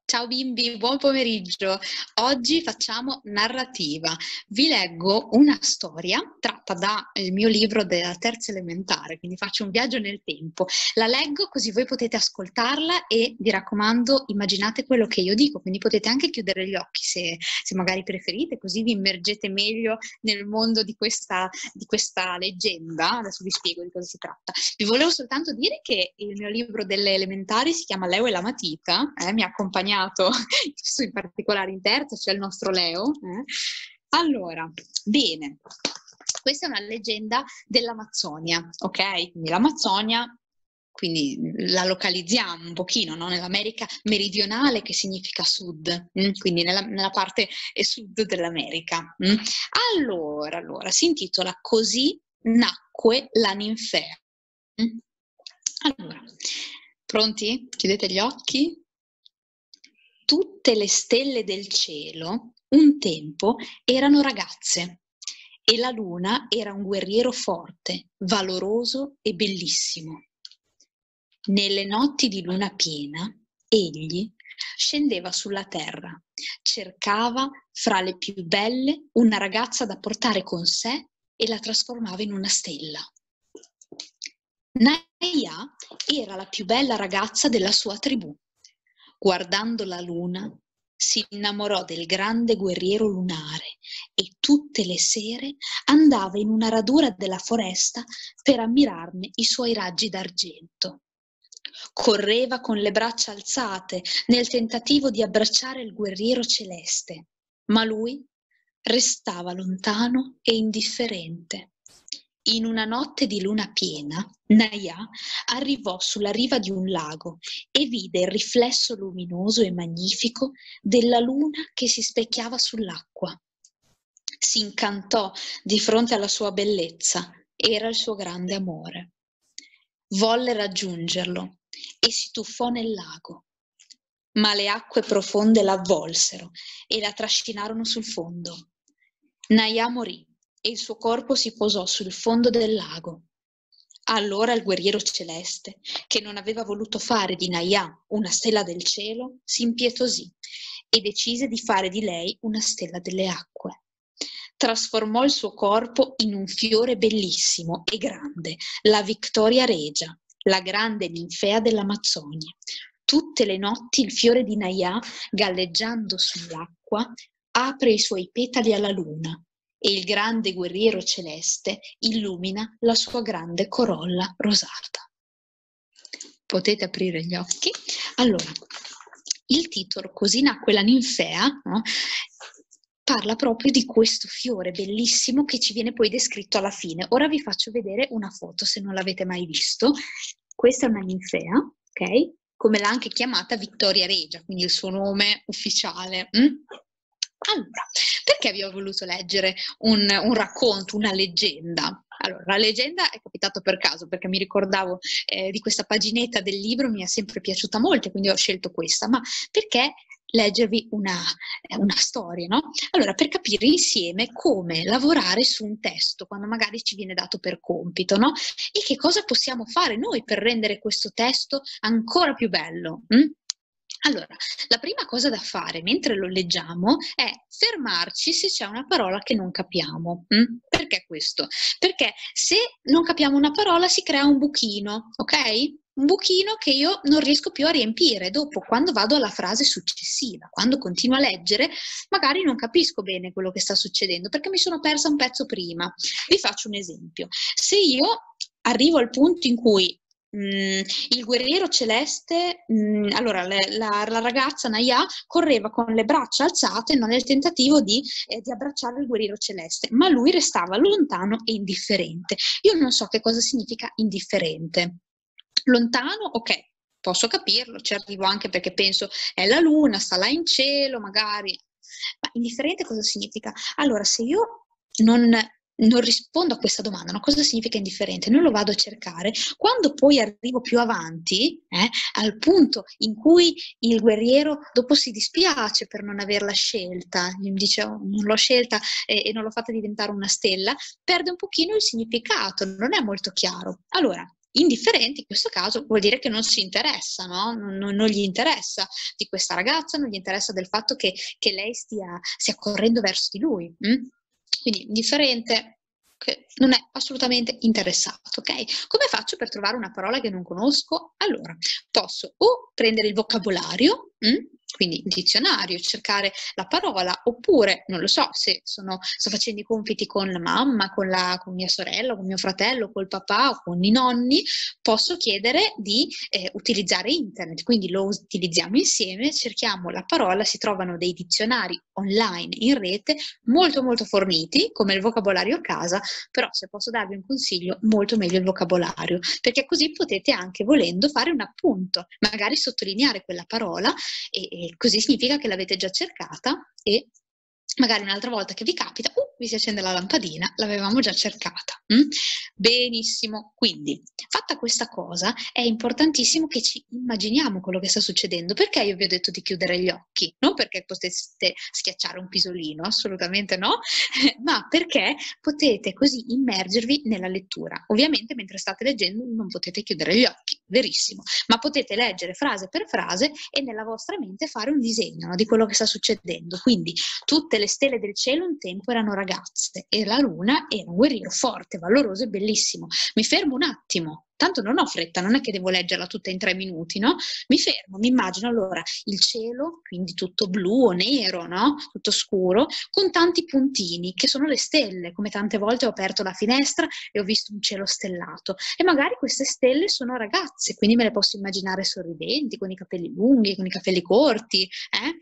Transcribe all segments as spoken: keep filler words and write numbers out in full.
Ciao bimbi, buon pomeriggio. Oggi facciamo narrativa. Vi leggo una storia tratta dal mio libro della terza elementare, quindi faccio un viaggio nel tempo. La leggo così voi potete ascoltarla e vi raccomando, immaginate quello che io dico, quindi potete anche chiudere gli occhi se, se magari preferite, così vi immergete meglio nel mondo di questa, di questa leggenda. Adesso vi spiego di cosa si tratta. Vi volevo soltanto dire che il mio libro delle elementari si chiama Leo e la matita, eh, mi ha accompagnato in particolare in terza, c'è il nostro Leo. Eh. Allora, bene, questa è una leggenda dell'Amazzonia, ok? Quindi l'Amazzonia, quindi la localizziamo un pochino, no? Nell'America meridionale, che significa sud, mm? Quindi nella, nella parte sud dell'America. Mm? Allora, allora, si intitola Così nacque la ninfea. Mm? Allora, pronti? Chiudete gli occhi. Tutte le stelle del cielo, un tempo, erano ragazze e la luna era un guerriero forte, valoroso e bellissimo. Nelle notti di luna piena, egli scendeva sulla terra, cercava fra le più belle una ragazza da portare con sé e la trasformava in una stella. Naia era la più bella ragazza della sua tribù. Guardando la luna, si innamorò del grande guerriero lunare e tutte le sere andava in una radura della foresta per ammirarne i suoi raggi d'argento. Correva con le braccia alzate nel tentativo di abbracciare il guerriero celeste, ma lui restava lontano e indifferente. In una notte di luna piena, Naia arrivò sulla riva di un lago e vide il riflesso luminoso e magnifico della luna che si specchiava sull'acqua. Si incantò di fronte alla sua bellezza, era il suo grande amore. Volle raggiungerlo e si tuffò nel lago, ma le acque profonde la avvolsero e la trascinarono sul fondo. Naia morì e il suo corpo si posò sul fondo del lago. Allora il guerriero celeste, che non aveva voluto fare di Naia una stella del cielo, si impietosì e decise di fare di lei una stella delle acque. Trasformò il suo corpo in un fiore bellissimo e grande, la Victoria Regia, la grande ninfea dell'Amazzonia. Tutte le notti il fiore di Naia, galleggiando sull'acqua, apre i suoi petali alla luna e il grande guerriero celeste illumina la sua grande corolla rosata. Potete aprire gli occhi. Allora, il titolo Così nacque la ninfea, no? Parla proprio di questo fiore bellissimo che ci viene poi descritto alla fine. Ora vi faccio vedere una foto se non l'avete mai visto. Questa è una ninfea, ok? Come l'ha anche chiamata Victoria Regia, quindi il suo nome ufficiale. Mm? Allora, perché vi ho voluto leggere un, un racconto, una leggenda? Allora, la leggenda è capitato per caso, perché mi ricordavo eh, di questa paginetta del libro, mi è sempre piaciuta molto, quindi ho scelto questa, ma perché leggervi una, una storia, no? Allora, per capire insieme come lavorare su un testo, quando magari ci viene dato per compito, no? E che cosa possiamo fare noi per rendere questo testo ancora più bello? Hm? Allora, la prima cosa da fare mentre lo leggiamo è fermarci se c'è una parola che non capiamo. Mm? Perché questo? Perché se non capiamo una parola si crea un buchino, ok? Un buchino che io non riesco più a riempire dopo quando vado alla frase successiva. Quando continuo a leggere magari non capisco bene quello che sta succedendo perché mi sono persa un pezzo prima. Vi faccio un esempio. Se io arrivo al punto in cui Mm, il guerriero celeste, mm, allora le, la, la ragazza Naia correva con le braccia alzate, no, nel tentativo di, eh, di abbracciare il guerriero celeste, ma lui restava lontano e indifferente. Io non so che cosa significa indifferente. Lontano, ok, posso capirlo, ci arrivo anche perché penso è la luna, sta là in cielo, magari. Ma indifferente cosa significa? Allora, se io non non rispondo a questa domanda, no? Cosa significa indifferente? Non lo vado a cercare. Quando poi arrivo più avanti, eh, al punto in cui il guerriero dopo si dispiace per non averla scelta, dice oh, non l'ho scelta e, e non l'ho fatta diventare una stella, perde un pochino il significato, non è molto chiaro. Allora, indifferenti in questo caso vuol dire che non si interessa, no? Non, non- non gli interessa di questa ragazza, non gli interessa del fatto che, che lei stia, stia correndo verso di lui. mm? Quindi indifferente, che non è assolutamente interessato, ok? Come faccio per trovare una parola che non conosco? Allora, posso o prendere il vocabolario, mm? Quindi il dizionario, cercare la parola, oppure, non lo so, se sono, sto facendo i compiti con la mamma, con, la, con mia sorella, con mio fratello, col papà o con i nonni, posso chiedere di eh, utilizzare internet, quindi lo utilizziamo insieme, cerchiamo la parola, si trovano dei dizionari online in rete molto molto forniti, come il vocabolario a casa, però se posso darvi un consiglio, molto meglio il vocabolario, perché così potete anche volendo fare un appunto, magari sottolineare quella parola e, e così significa che l'avete già cercata e magari un'altra volta che vi capita, uh, vi si accende la lampadina, l'avevamo già cercata. Mm? Benissimo, quindi fatta questa cosa è importantissimo che ci immaginiamo quello che sta succedendo. Perché io vi ho detto di chiudere gli occhi? Non perché poteste schiacciare un pisolino, assolutamente no, ma perché potete così immergervi nella lettura. Ovviamente mentre state leggendo non potete chiudere gli occhi, verissimo, ma potete leggere frase per frase e nella vostra mente fare un disegno, no, di quello che sta succedendo. Quindi tutte le stelle del cielo un tempo erano ragazze e la luna era un guerriero forte, valoroso e bellissimo. Mi fermo un attimo, tanto non ho fretta, non è che devo leggerla tutta in tre minuti, no? Mi fermo, mi immagino allora il cielo, quindi tutto blu o nero, no? Tutto scuro, con tanti puntini, che sono le stelle, come tante volte ho aperto la finestra e ho visto un cielo stellato. E magari queste stelle sono ragazze, quindi me le posso immaginare sorridenti, con i capelli lunghi, con i capelli corti, eh?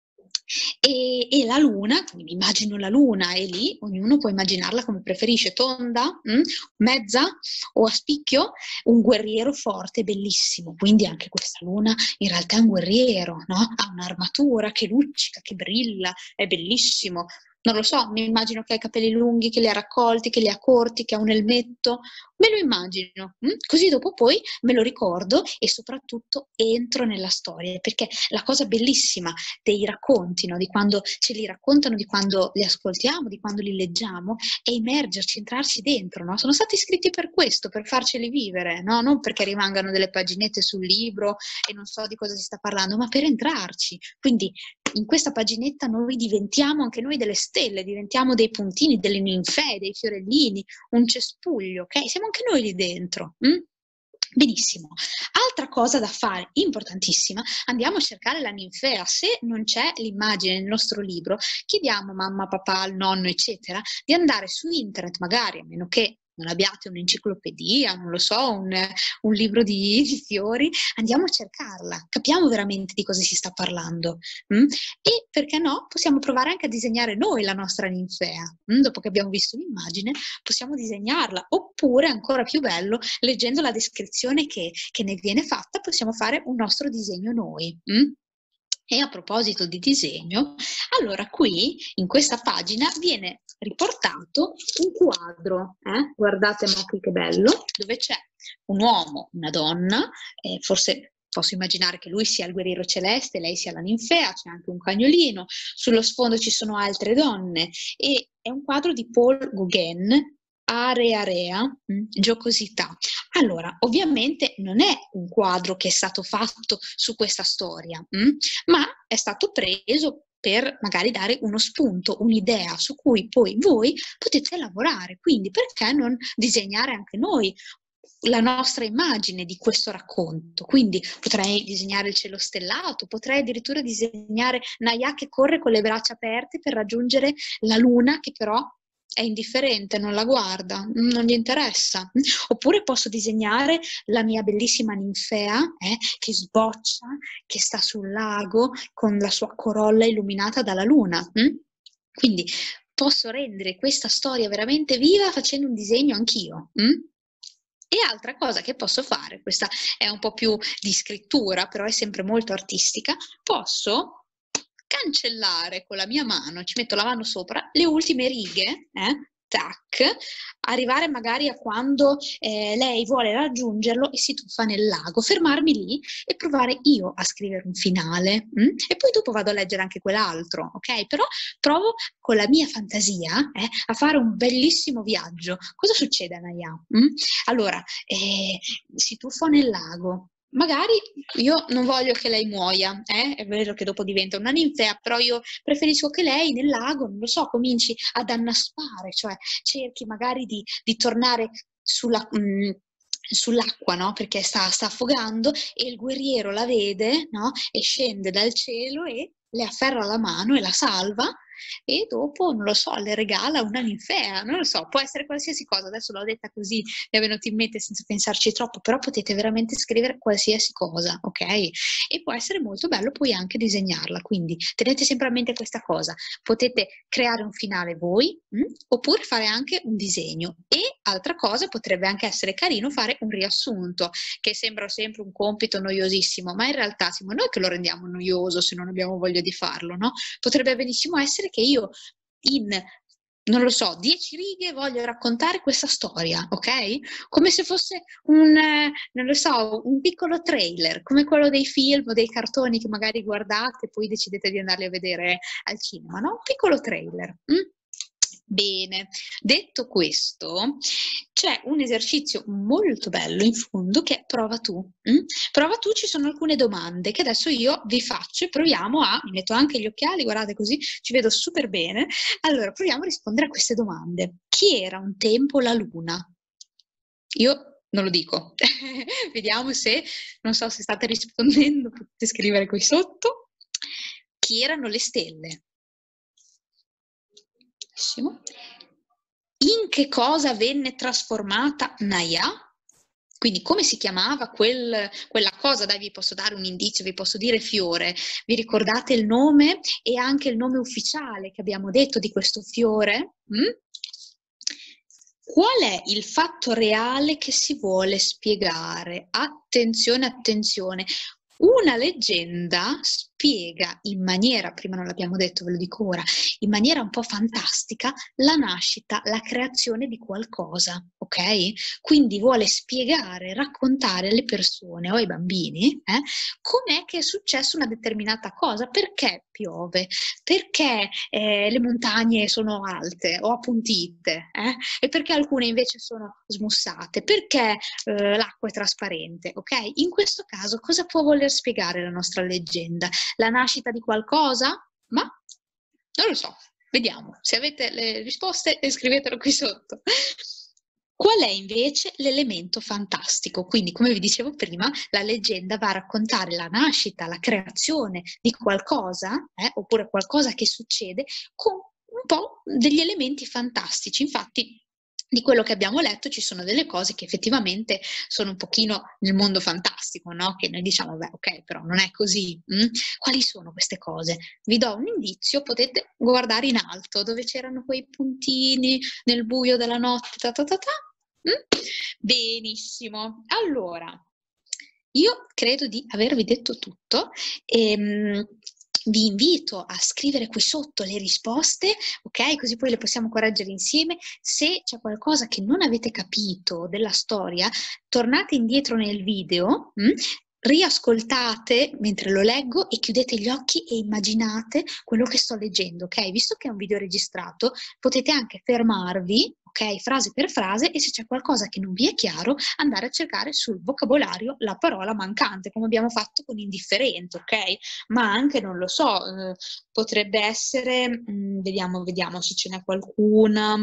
E, e la luna, quindi mi immagino la luna e lì ognuno può immaginarla come preferisce, tonda, mh, mezza o a spicchio, un guerriero forte, bellissimo. Quindi anche questa luna in realtà è un guerriero, no? Ha un'armatura che luccica, che brilla, è bellissimo. Non lo so, mi immagino che ha i capelli lunghi, che li ha raccolti, che li ha corti, che ha un elmetto. Me lo immagino, mh? Così dopo poi me lo ricordo e soprattutto entro nella storia, perché la cosa bellissima dei racconti, no? Di quando ce li raccontano, di quando li ascoltiamo, di quando li leggiamo, è immergerci, entrarci dentro, no? Sono stati scritti per questo, per farceli vivere, no? Non perché rimangano delle paginette sul libro e non so di cosa si sta parlando, ma per entrarci. Quindi in questa paginetta noi diventiamo anche noi delle stelle, diventiamo dei puntini, delle ninfee, dei fiorellini, un cespuglio, ok? Siamo anche noi lì dentro. Hm? Benissimo. Altra cosa da fare, importantissima, andiamo a cercare la ninfea. Se non c'è l'immagine nel nostro libro, chiediamo a mamma, papà, al nonno, eccetera, di andare su internet, magari, a meno che non abbiate un'enciclopedia, non lo so, un, un libro di, di fiori, andiamo a cercarla, capiamo veramente di cosa si sta parlando. Mm? E perché no, possiamo provare anche a disegnare noi la nostra ninfea. Mm? Dopo che abbiamo visto l'immagine, possiamo disegnarla, oppure, ancora più bello, leggendo la descrizione che, che ne viene fatta, possiamo fare un nostro disegno noi. Mm? E a proposito di disegno, allora qui in questa pagina viene riportato un quadro, eh? Guardate ma qui che bello, dove c'è un uomo, una donna, eh, forse posso immaginare che lui sia il guerriero celeste, lei sia la ninfea, c'è anche un cagnolino, sullo sfondo ci sono altre donne e è un quadro di Paul Gauguin, Area Area, mh, giocosità. Allora, ovviamente non è un quadro che è stato fatto su questa storia, mh? Ma è stato preso per magari dare uno spunto, un'idea su cui poi voi potete lavorare. Quindi perché non disegnare anche noi la nostra immagine di questo racconto? Quindi potrei disegnare il cielo stellato, potrei addirittura disegnare Naya che corre con le braccia aperte per raggiungere la luna che però è indifferente, non la guarda, non gli interessa. Oppure posso disegnare la mia bellissima ninfea eh, che sboccia, che sta sul lago con la sua corolla illuminata dalla luna. Hm? Quindi posso rendere questa storia veramente viva facendo un disegno anch'io. Hm? E altra cosa che posso fare, questa è un po' più di scrittura, però è sempre molto artistica, posso cancellare con la mia mano, ci metto la mano sopra, le ultime righe, eh, tac, arrivare magari a quando eh, lei vuole raggiungerlo e si tuffa nel lago, fermarmi lì e provare io a scrivere un finale, mh? E poi dopo vado a leggere anche quell'altro, ok? Però provo con la mia fantasia eh, a fare un bellissimo viaggio. Cosa succede, Naya? Mh? Allora, eh, si tuffa nel lago. Magari io non voglio che lei muoia, eh? È vero che dopo diventa una ninfea, però io preferisco che lei nel lago, non lo so, cominci ad annaspare, cioè cerchi magari di, di tornare sulla, mh, sull'acqua, no? Perché sta, sta affogando e il guerriero la vede, no? E scende dal cielo e le afferra la mano e la salva e dopo, non lo so, le regala una ninfea, non lo so, può essere qualsiasi cosa, adesso l'ho detta così, mi è venuto in mente senza pensarci troppo, però potete veramente scrivere qualsiasi cosa, ok? E può essere molto bello poi anche disegnarla, quindi tenete sempre a mente questa cosa, potete creare un finale voi, mh? Oppure fare anche un disegno e altra cosa potrebbe anche essere carino fare un riassunto, che sembra sempre un compito noiosissimo, ma in realtà siamo noi che lo rendiamo noioso se non abbiamo voglia di farlo, no? Potrebbe benissimo essere che io in, non lo so, dieci righe voglio raccontare questa storia, ok? Come se fosse un, eh, non lo so, un piccolo trailer, come quello dei film o dei cartoni che magari guardate e poi decidete di andarli a vedere al cinema, no? Un piccolo trailer. Mm? Bene, detto questo, c'è un esercizio molto bello in fondo che è prova tu. Mm? Prova tu, ci sono alcune domande che adesso io vi faccio e proviamo a, mi metto anche gli occhiali, guardate così ci vedo super bene. Allora, proviamo a rispondere a queste domande. Chi era un tempo la luna? Io non lo dico. Vediamo se, non so se state rispondendo, potete scrivere qui sotto. Chi erano le stelle? In che cosa venne trasformata Naya? Quindi come si chiamava quel, quella cosa? Dai, vi posso dare un indizio, vi posso dire fiore. Vi ricordate il nome e anche il nome ufficiale che abbiamo detto di questo fiore? Mm? Qual è il fatto reale che si vuole spiegare? Attenzione, attenzione. Una leggenda spiega in maniera, prima non l'abbiamo detto, ve lo dico ora, in maniera un po' fantastica la nascita, la creazione di qualcosa, ok? Quindi vuole spiegare, raccontare alle persone o ai bambini eh, com'è che è successa una determinata cosa, perché piove, perché eh, le montagne sono alte o appuntite eh, e perché alcune invece sono smussate, perché eh, l'acqua è trasparente, ok? In questo caso cosa può voler spiegare la nostra leggenda? La nascita di qualcosa? Ma non lo so, vediamo. Se avete le risposte scrivetelo qui sotto. Qual è invece l'elemento fantastico? Quindi, come vi dicevo prima, la leggenda va a raccontare la nascita, la creazione di qualcosa, eh, oppure qualcosa che succede con un po' degli elementi fantastici. Infatti, di quello che abbiamo letto ci sono delle cose che effettivamente sono un pochino nel mondo fantastico, no? Che noi diciamo, beh, ok, però non è così. Mm? Quali sono queste cose? Vi do un indizio, potete guardare in alto, dove c'erano quei puntini nel buio della notte, ta ta ta ta. Mm? Benissimo. Allora, io credo di avervi detto tutto. Ehm, vi invito a scrivere qui sotto le risposte, ok? Così poi le possiamo correggere insieme. Se c'è qualcosa che non avete capito della storia, tornate indietro nel video, mh? Riascoltate mentre lo leggo e chiudete gli occhi e immaginate quello che sto leggendo, ok? Visto che è un video registrato, potete anche fermarvi, ok? Frase per frase, e se c'è qualcosa che non vi è chiaro, andare a cercare sul vocabolario la parola mancante, come abbiamo fatto con indifferente, ok? Ma anche, non lo so, eh, potrebbe essere, mh, vediamo, vediamo se ce n'è qualcuna.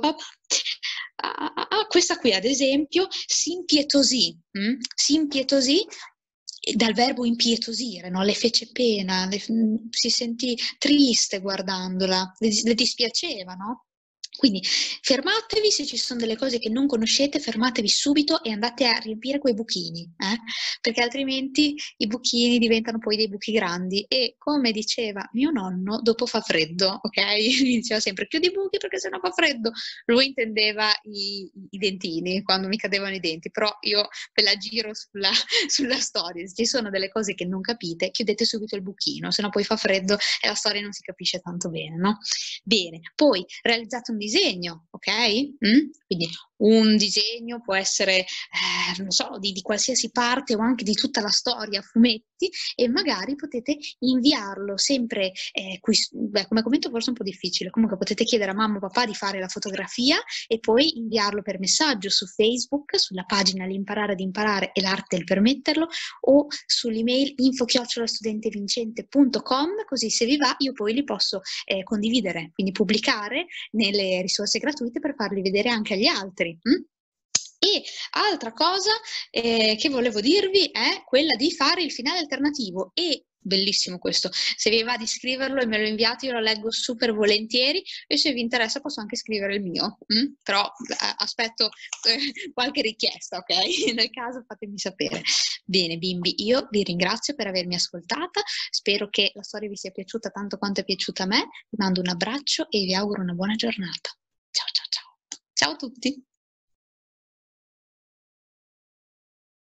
Ah, ah, ah, questa qui, ad esempio, si impietosì, mh? si impietosì dal verbo impietosire, no? Le fece pena, le, si sentì triste guardandola, le, le dispiaceva, no? Quindi fermatevi, se ci sono delle cose che non conoscete, fermatevi subito e andate a riempire quei buchini, eh? Perché altrimenti i buchini diventano poi dei buchi grandi e, come diceva mio nonno, dopo fa freddo, ok? Mi diceva sempre chiudi i buchi perché sennò fa freddo. Lui intendeva i, i dentini, quando mi cadevano i denti, però io ve la giro sulla, sulla storia. Se ci sono delle cose che non capite, chiudete subito il buchino, sennò poi fa freddo e la storia non si capisce tanto bene, no? Bene, poi realizzate un disegno, ok? Mm? Quindi un disegno può essere, eh, non so, di, di qualsiasi parte o anche di tutta la storia, fumetti, e magari potete inviarlo sempre eh, qui, beh, come commento forse è un po' difficile, comunque potete chiedere a mamma o papà di fare la fotografia e poi inviarlo per messaggio su Facebook, sulla pagina L'imparare ad imparare e l'arte del permetterlo, o sull'email info chiocciola studentevincente punto com, così se vi va io poi li posso eh, condividere, quindi pubblicare nelle risorse gratuite per farli vedere anche agli altri. Hm? E altra cosa eh, che volevo dirvi è quella di fare il finale alternativo, e bellissimo questo, se vi va di scriverlo e me lo inviate io lo leggo super volentieri, e se vi interessa posso anche scrivere il mio, hm? Però eh, aspetto eh, qualche richiesta, ok? Nel caso fatemi sapere. Bene bimbi, io vi ringrazio per avermi ascoltata, spero che la storia vi sia piaciuta tanto quanto è piaciuta a me, vi mando un abbraccio e vi auguro una buona giornata. Ciao ciao ciao, ciao a tutti!